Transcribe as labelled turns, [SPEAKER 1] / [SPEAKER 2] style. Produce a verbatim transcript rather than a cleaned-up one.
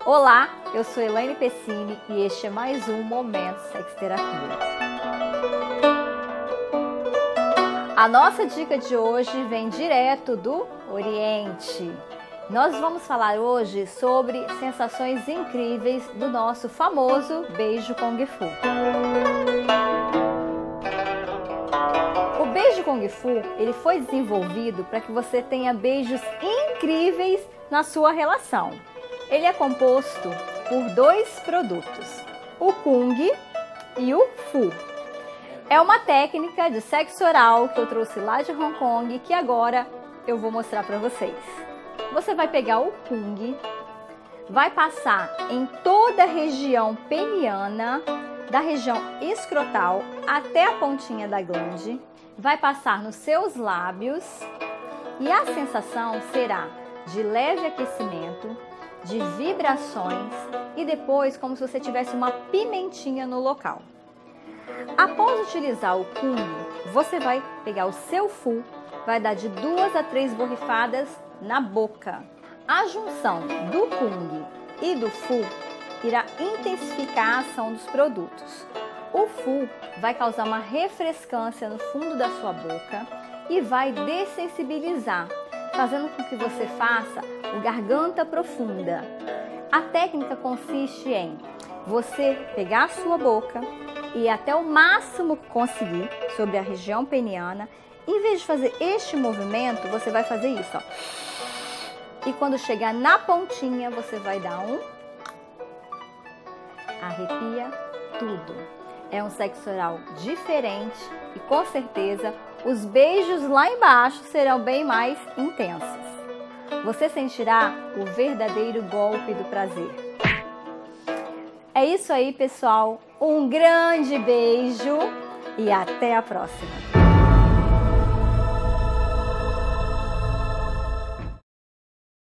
[SPEAKER 1] Olá, eu sou Elaine Pessini e este é mais um Momento Sexterapia. A nossa dica de hoje vem direto do Oriente. Nós vamos falar hoje sobre sensações incríveis do nosso famoso beijo Kung Fu. O beijo Kung Fu, ele foi desenvolvido para que você tenha beijos incríveis na sua relação. Ele é composto por dois produtos, o Kung e o Fu. É uma técnica de sexo oral que eu trouxe lá de Hong Kong que agora eu vou mostrar para vocês. Você vai pegar o Kung, vai passar em toda a região peniana, da região escrotal até a pontinha da glande, vai passar nos seus lábios e a sensação será de leve aquecimento, de vibrações e depois como se você tivesse uma pimentinha no local. Após utilizar o Kung, você vai pegar o seu Fu, vai dar de duas a três borrifadas na boca. A junção do Kung e do Fu irá intensificar a ação dos produtos. O Fu vai causar uma refrescância no fundo da sua boca e vai dessensibilizar, fazendo com que você faça o garganta profunda. A técnica consiste em você pegar a sua boca e até o máximo que conseguir sobre a região peniana. Em vez de fazer este movimento, você vai fazer isso, ó. E quando chegar na pontinha, você vai dar um arrepia tudo. É um sexo oral diferente e com certeza os beijos lá embaixo serão bem mais intensos. Você sentirá o verdadeiro golpe do prazer. É isso aí, pessoal. Um grande beijo e até a próxima.